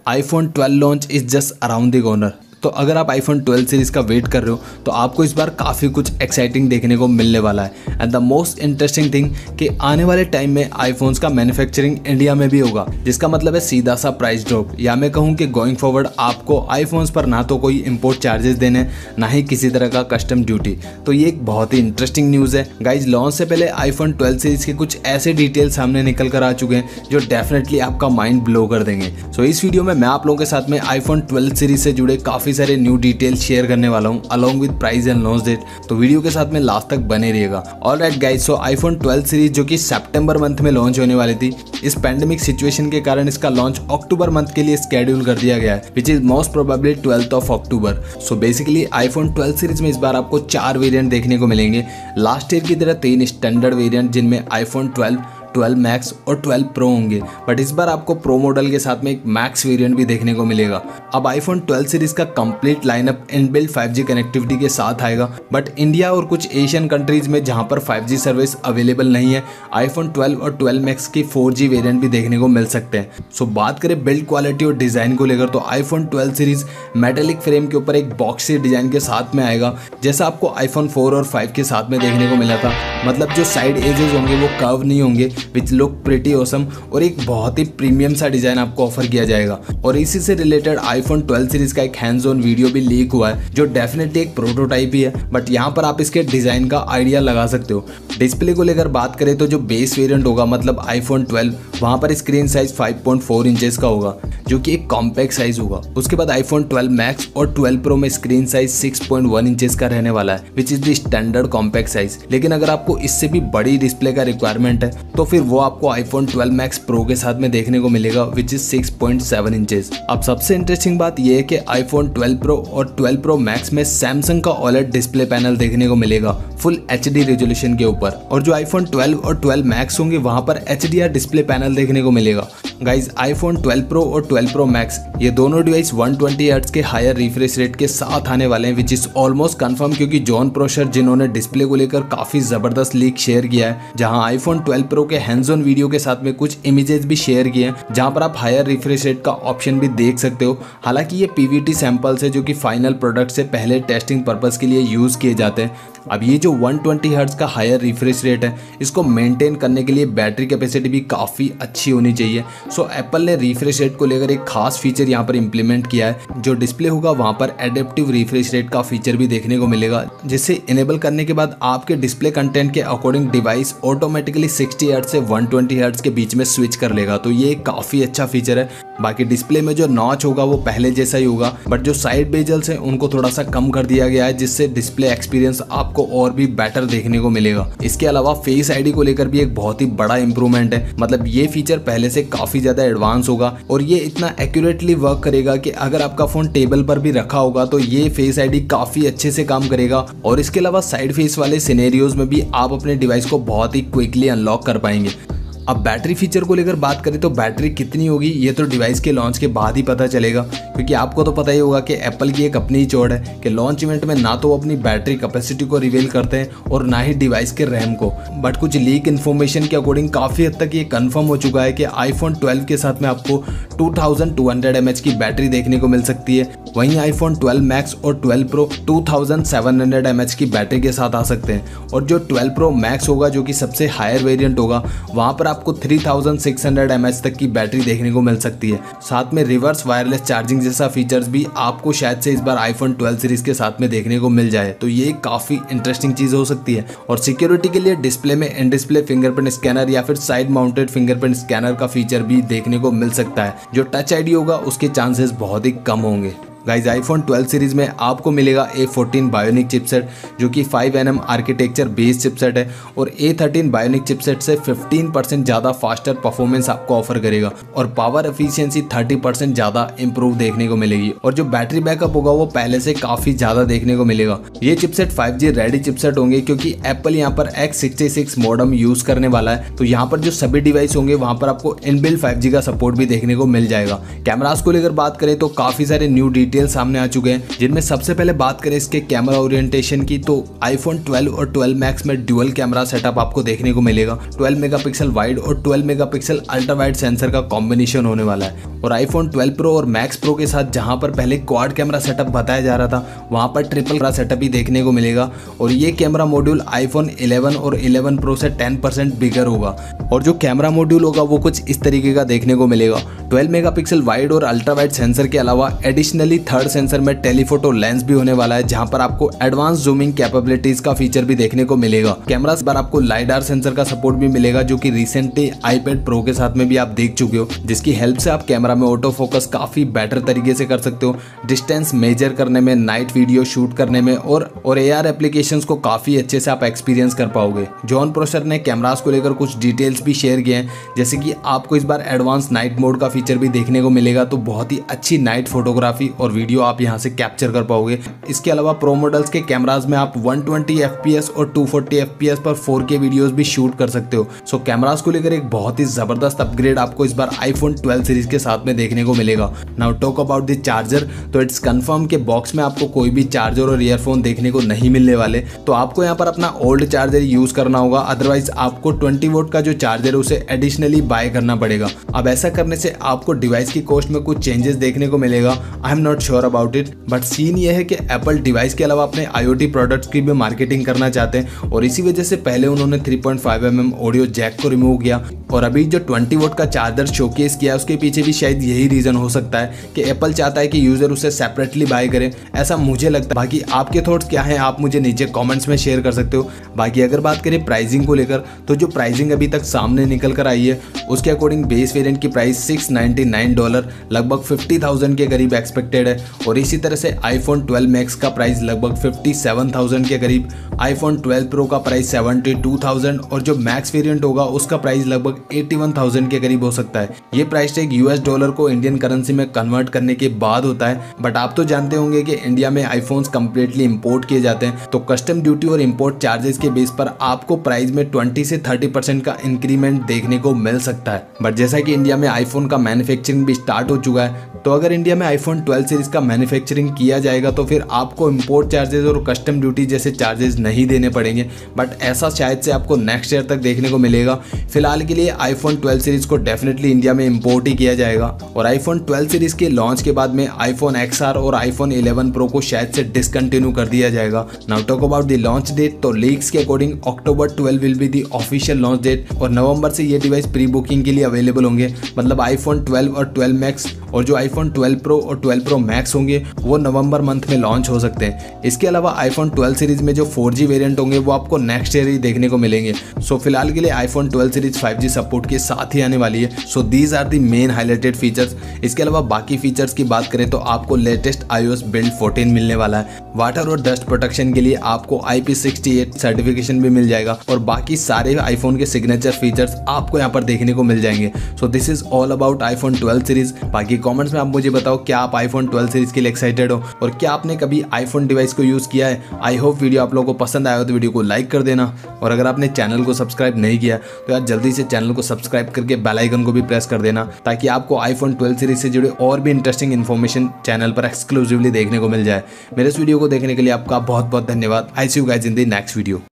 IPhone 12 launch is just around the corner. तो अगर आप आईफोन 12 सीरीज़ का वेट कर रहे हो तो आपको इस बार काफ़ी कुछ एक्साइटिंग देखने को मिलने वाला है। And the most interesting thing कि आने वाले टाइम में आईफोन्स का मैन्युफैक्चरिंग इंडिया में भी होगा, जिसका मतलब है सीधा सा प्राइस ड्रॉप, या मैं कहूँ कि गोइंग फॉरवर्ड आपको आईफोन्स पर ना तो कोई इंपोर्ट चार्जेस देने, ना ही किसी तरह का कस्टम ड्यूटी। तो ये एक बहुत ही इंटरेस्टिंग न्यूज़ है गाइज। लॉन्च से पहले आईफोन 12 सीरीज़ के कुछ ऐसे डिटेल सामने निकल कर आ चुके हैं जो डेफिनेटली आपका माइंड ब्लो कर देंगे। सो इस वीडियो में मैं आप लोगों के साथ में आईफोन 12 सीरीज से जुड़े काफ़ी सारे न्यू डिटेल शेयर करने वाला हूं along with price and launch date. तो वीडियो के साथ में लास्ट तक बने रहिएगा। Alright guys, so iPhone 12 series जो कि सितंबर मंथ में लॉन्च होने वाली थी, इस पैंडेमिक सिचुएशन के कारण इसका लॉन्च अक्टूबर मंथ के लिए स्केड्यूल कर दिया गया है, which is most probably 12th of October. So basically iPhone 12 series में इस बार आपको 4 वेरिएंट देखने को मिलेंगे। लास्ट ईयर की तरह 3 स्टैंडर्ड वेरिएंट जिनमें आईफोन 12 मैक्स और 12 प्रो होंगे, बट इस बार आपको प्रो मॉडल के साथ में एक मैक्स वेरिएंट भी देखने को मिलेगा। अब आईफोन 12 सीरीज का complete lineup inbuilt 5G connectivity के साथ आएगा, बट इंडिया और कुछ एशियन कंट्रीज में जहां पर 5G सर्विस अवेलेबल नहीं है, आईफोन 12 और 12 मैक्स की 4G वेरिएंट भी देखने को मिल सकते हैं। सो बात करें बिल्ड क्वालिटी और डिजाइन को लेकर तो आईफोन 12 सीरीज मेटेलिक फ्रेम के ऊपर एक बॉक्सी डिजाइन के साथ में आएगा, जैसा आपको आईफोन 4 और 5 के साथ में देखने को मिला था। मतलब जो साइड एजेस होंगे वो कर्व नहीं होंगे, विच लुक प्रिटी ऑसम, और एक बहुत ही प्रीमियम सा डिजाइन आपको ऑफर किया जाएगा। और इसी से रिलेटेड आईफोन 12 सीरीज का एक हैंड्स ऑन वीडियो भी लीक हुआ है, जो डेफिनेटली एक प्रोटोटाइप ही है, बट यहाँ पर आप इसके डिजाइन का आइडिया लगा सकते हो। डिस्प्ले को लेकर बात करें तो जो बेस वेरिएंट होगा मतलब आईफोन 12, वहाँ पर स्क्रीन साइज 5.4 इंचेस का होगा, जो कि एक कॉम्पैक्ट साइज होगा। उसके बाद आईफोन 12 मैक्स और 12 प्रो में स्क्रीन साइज 6.1 इंचेस का रहने वाला है, which is the standard compact size. लेकिन अगर आपको इससे भी बड़ी डिस्प्ले का रिक्वायरमेंट है तो फिर वो आपको आईफोन 12 मैक्स प्रो के साथ में देखने को मिलेगा, विच इज 6.7 इंचेस। अब सबसे इंटरेस्टिंग बात यह है कि आईफोन 12 प्रो और 12 प्रो मैक्स में सैमसंग का OLED डिस्प्ले पैनल देखने को मिलेगा फुल HD रेजोल्यूशन के ऊपर, और जो आईफोन 12 और 12 मैक्स होंगे वहां पर HDR डिस्प्ले पैनल देखने को मिलेगा। गाइज आईफोन 12 प्रो और 12 प्रो मैक्स ये दोनों डिवाइस 120 हर्ट्ज के हायर रिफ्रेश रेट के साथ आने वाले हैं, विच इज ऑलमोस्ट कंफर्म, क्योंकि जॉन प्रोशर जिन्होंने डिस्प्ले को लेकर काफी जबरदस्त लीक शेयर किया है, जहां आईफोन 12 प्रो के हैंड्स ऑन वीडियो के साथ में कुछ इमेजेस भी शेयर किए हैं, जहां पर आप हायर रिफ्रेश रेट का ऑप्शन भी देख सकते हो। हालांकि ये PVT सैंपल्स है जो कि फाइनल प्रोडक्ट से पहले टेस्टिंग पर्पस के लिए यूज किए जाते हैं। अब ये जो 120 हर्ट्ज का हायर रिफ्रेश रेट है, इसको मेंटेन करने के लिए बैटरी कैपेसिटी भी काफ़ी अच्छी होनी चाहिए। सो एप्पल ने रिफ्रेश रेट को लेकर एक खास फीचर यहाँ पर इंप्लीमेंट किया है। जो डिस्प्ले होगा वहाँ पर एडेप्टिव रिफ्रेश रेट का फीचर भी देखने को मिलेगा, जिसे इनेबल करने के बाद आपके डिस्प्ले कंटेंट के अकॉर्डिंग डिवाइस ऑटोमेटिकली 60 हर्ट्ज से 120 हर्ट्ज के बीच में स्विच कर लेगा। तो ये काफ़ी अच्छा फीचर है। बाकी डिस्प्ले में जो नॉच होगा वो पहले जैसा ही होगा, बट जो साइड बेजल्स हैं उनको थोड़ा सा कम कर दिया गया है, जिससे डिस्प्ले एक्सपीरियंस आपको और भी बेटर देखने को मिलेगा। इसके अलावा फेस आईडी को लेकर भी एक बहुत ही बड़ा इंप्रूवमेंट है। मतलब ये फीचर पहले से काफी ज्यादा एडवांस होगा, और ये इतना एक्यूरेटली वर्क करेगा कि अगर आपका फोन टेबल पर भी रखा होगा तो ये फेस आईडी काफी अच्छे से काम करेगा। और इसके अलावा साइड फेस वाले सिनेरियोज में भी आप अपने डिवाइस को बहुत ही क्विकली अनलॉक कर पाएंगे। अब बैटरी फीचर को लेकर बात करें तो बैटरी कितनी होगी ये तो डिवाइस के लॉन्च के बाद ही पता चलेगा, क्योंकि आपको तो पता ही होगा कि एप्पल की एक अपनी ही चौड़ है कि लॉन्च इवेंट में ना तो वो अपनी बैटरी कैपेसिटी को रिवील करते हैं और ना ही डिवाइस के रैम को। बट कुछ लीक इन्फॉर्मेशन के अकॉर्डिंग काफ़ी हद तक ये कंफर्म हो चुका है कि आईफोन 12 के साथ में आपको 2200 mAh की बैटरी देखने को मिल सकती है। वहीं आईफोन 12 मैक्स और 12 प्रो 2700 mAh की बैटरी के साथ आ सकते हैं, और जो 12 प्रो मैक्स होगा जो कि सबसे हायर वेरिएंट होगा, वहाँ पर आपको 3600 mAh तक की बैटरी देखने को मिल सकती है। साथ में रिवर्स वायरलेस चार्जिंग जैसा फीचर्स भी आपको शायद से इस बार आईफोन 12 सीरीज के साथ में देखने को मिल जाए, तो ये काफ़ी इंटरेस्टिंग चीज़ हो सकती है। और सिक्योरिटी के लिए डिस्प्ले में इन डिस्प्ले फिंगरप्रिंट स्कैनर या फिर साइड माउंटेड फिंगरप्रिंट स्कैनर का फीचर भी देखने को मिल सकता है। जो टच आईडी होगा उसके चांसेस बहुत ही कम होंगे। गाइज आईफोन 12 सीरीज में आपको मिलेगा A14 बायोनिक चिपसेट, जो कि 5nm आर्किटेक्चर बेस्ड चिपसेट है, और A13 बायोनिक चिपसेट से 15% ज़्यादा फास्टर परफॉर्मेंस आपको ऑफर करेगा, और पावर एफिशिएंसी 30% ज़्यादा इंप्रूव देखने को मिलेगी। और जो बैटरी बैकअप होगा वो पहले से काफ़ी ज़्यादा देखने को मिलेगा। ये चिपसेट 5G रेडी चिपसेट होंगे, क्योंकि एप्पल यहाँ पर X66 मॉडम यूज़ करने वाला है। तो यहाँ पर जो सभी डिवाइस होंगे वहाँ पर आपको इनबिल्ट 5G का सपोर्ट भी देखने को मिल जाएगा। कैमरास को लेकर बात करें तो काफ़ी सारे न्यू डिटेल डिटेल सामने आ चुके हैं, जिनमें सबसे पहले बात करें इसके कैमरा ओरिएंटेशन की, तो आईफोन 12 और 12 मैक्स में ड्यूअल कैमरा सेटअप आपको देखने को मिलेगा। 12 मेगापिक्सल वाइड और 12 मेगापिक्सल अल्ट्रा वाइड सेंसर का कॉम्बिनेशन होने वाला है। और आईफोन 12 प्रो और मैक्स प्रो के साथ जहां पर पहले क्वाड कैमरा सेटअप बताया जा रहा था, वहां पर ट्रिपल कैमरा सेटअप ही देखने को मिलेगा। और ये कैमरा मॉड्यूल आईफोन 11 और 11 प्रो से 10% बिगर होगा। और जो कैमरा मॉड्यूल होगा वो कुछ इस तरीके का देखने को मिलेगा। 12 मेगापिक्सल वाइड और अल्ट्रा वाइड सेंसर के अलावा एडिशनली थर्ड सेंसर में टेलीफोटो लेंस भी होने वाला है, जहां पर आपको एडवांस जूमिंग कैपेबिलिटीज का फीचर भी देखने को मिलेगा। कैमरा पर आपको लाइडार सेंसर का सपोर्ट भी मिलेगा, जो कि रिसेंटली आईपैड प्रो के साथ में भी आप देख चुके हो, जिसकी हेल्प से आप कैमरा में ऑटो फोकस काफी बेटर तरीके से कर सकते हो, डिस्टेंस मेजर करने में, नाइट वीडियो शूट करने में और AR एप्लीकेशंस को काफी अच्छे से आप एक्सपीरियंस कर पाओगे। जॉन प्रोसेसर ने कैमरास को लेकर कुछ डिटेल्स भी शेयर किए हैं, जैसे कि आपको इस बार एडवांस नाइट मोड का फीचर भी देखने को मिलेगा, तो बहुत ही अच्छी नाइट फोटोग्राफी और वीडियो आप यहां से कैप्चर कर पाओगे। इसके अलावा प्रो मॉडल्स के कैमरास में आप 120 FPS और 240 FPS पर 4K वीडियोस भी शूट कर सकते हो। सो कैमरास को लेकर एक बहुत ही जबरदस्त अपग्रेड आपको इस बार आईफोन 12 सीरीज के साथ में देखने को मिलेगा। Now talk about the charger, तो इट्स कंफर्म के बॉक्स में आपको कोई भी चार्जर और ईयरफोन देखने को नहीं मिलने वाले, तो आपको यहाँ पर अपना ओल्ड चार्जर यूज करना होगा। अदरवाइज आपको 20 वोट का जो चार्जर है उसे एडिशनली बाय करना पड़ेगा। अब ऐसा करने से आपको डिवाइस की कॉस्ट में कुछ चेंजेस देखने को मिलेगा। I am not sure about it, but scene ये है कि एप्पल डिवाइस के अलावा अपने IoT प्रोडक्ट्स की भी मार्केटिंग करना चाहते हैं, और इसी वजह से पहले उन्होंने 3.5mm ऑडियो जैक को रिमूव किया, और अभी जो 20 वोट का चार्जर शोकेस किया उसके पीछे भी शायद यही रीजन हो सकता है कि एप्पल चाहता है कि यूजर उसे सेपरेटली बाय करे, ऐसा मुझे लगता है। बाकी आपके थॉट्स क्या हैं आप मुझे नीचे कमेंट्स में शेयर कर सकते हो। बाकी अगर बात करें प्राइसिंग को लेकर, तो जो प्राइसिंग अभी तक सामने निकल कर आई है उसके अकॉर्डिंग बेस वेरिएंट की प्राइस $699 लगभग 50,000 के करीब एक्सपेक्टेड है। और इसी तरह से आईफोन 12 मैक्स का प्राइस लगभग 57,000 के करीब, आईफोन 12 प्रो का प्राइस 72,000 और जो मैक्स वेरिएंट होगा उसका प्राइस लगभग 81,000 के करीब हो सकता है। ये प्राइस टैग US डॉलर को इंडियन करेंसी में कन्वर्ट करने के बाद होता है। बट आप तो जानते होंगे कि इंडिया में आईफोन्स कंप्लीटली इंपोर्ट किए जाते हैं, तो कस्टम ड्यूटी और इंपोर्ट चार्जेस के बेस पर आपको प्राइस में 20 से 30% का इंक्रीमेंट देखने को मिल सकता है। बट जैसा कि इंडिया में आईफोन का मैन्युफैक्चरिंग भी स्टार्ट हो चुका है, तो अगर इंडिया में आईफोन 12 सीरीज का मैन्युफैक्चरिंग किया जाएगा तो फिर आपको इंपोर्ट चार्जेस और कस्टम ड्यूटी जैसे चार्जेस नहीं देने पड़ेंगे। बट ऐसा शायद से आपको नेक्स्ट ईयर तक देखने को मिलेगा। फिलहाल के लिए आईफोन 12 सीरीज को डेफिनेटली इंडिया में इंपोर्ट ही किया जाएगा, और आईफोन 12 सीरीज के लॉन्च के बाद में आईफोन XR और आईफोन 11 प्रो को शायद से डिसकंटिन्यू कर दिया जाएगा। Now talk about the launch date, तो लीक्स के according October 12 will be the official launch date, और नवंबर से ये डिवाइस प्री बुकिंग के लिए अवेलेबल होंगे। मतलब आईफोन 12 और 12 मैक्स और जो आईफोन 12 प्रो और 12 प्रो मैक्स होंगे वो नवंबर मंथ में लॉन्च हो सकते हैं। इसके अलावा आईफोन 12 सीरीज में जो 4G वेरिएंट होंगे वो आपको नेक्स्ट ईयर ही देखने को मिलेंगे। सो फिलहाल के लिए आईफोन 12 सीरीज 5G सपोर्ट के साथ ही आने वाली है। So these are the main highlighted features. इसके अलावा बाकी फीचर्स की बात करें तो आपको लेटेस्ट iOS बिल्ड 14 मिलने वाला है। वाटर और डस्ट प्रोटेक्शन के लिए आपको IP68 सर्टिफिकेशन भी मिल जाएगा, और बाकी सारे आईफोन के सिग्नेचर फीचर्स आपको यहाँ पर देखने को मिल जाएंगे। So this is all about iPhone 12 series. बाकी कमेंट्स में आप मुझे बताओ क्या आप आईफोन 12 सीरीज के लिए एक्साइटेड हो, और क्या आपने कभी आईफोन डिवाइस को यूज़ किया है। आई होप वीडियो आप लोगों को पसंद आया हो तो वीडियो को लाइक कर देना, और अगर आपने चैनल को सब्सक्राइब नहीं किया तो यार जल्दी से चैनल को सब्सक्राइब करके बेल आइकन को भी प्रेस कर देना, ताकि आपको आईफोन 12 सीरीज से जुड़े और भी इंटरेस्टिंग इन्फॉर्मेशन चैनल पर एक्सक्लूसिवली देखने को मिल जाए। मेरे इस वीडियो को देखने के लिए आपका बहुत बहुत धन्यवाद। I see you guys in the next video.